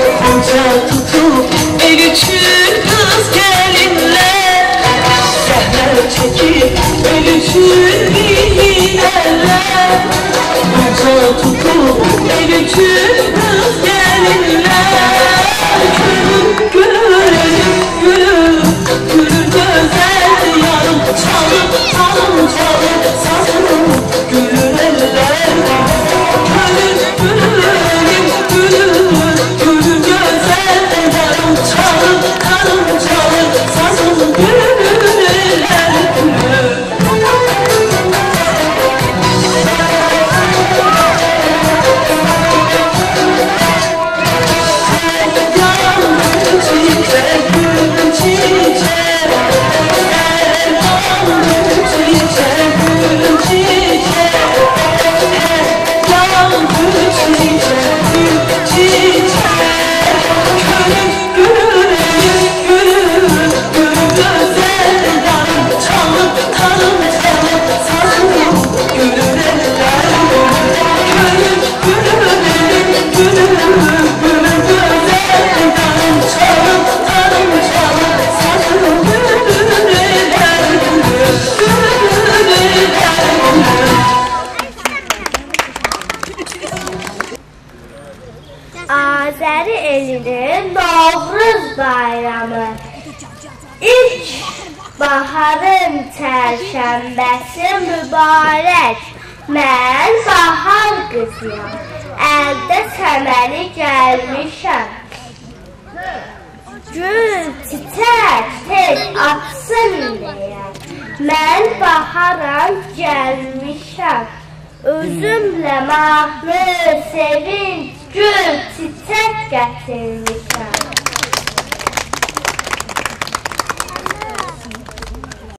Gonca tutup el üçün kız gelinler, zəhmət çekip el üçün giderler. Gonca tutup el üçün kız gelinler, gülüm gülüm gülüm güzel yarım, çalıp çalıp çalıp sazım gülür eller. Gülüm gülüm gülüm güzel yarım, çalıp çalıp sazım gülür eller. Azəri elinin Novruz bayramı, İlk baharın çərşənbəsi mübarək. Mən bahar qızıyam, əldə səməni gəlmişəm. Gül, çiçək, tez açsın deyə, mən baharam gəlmişəm. Özümlə mahnı, sevinç, gül, çiçək gətirmişəm.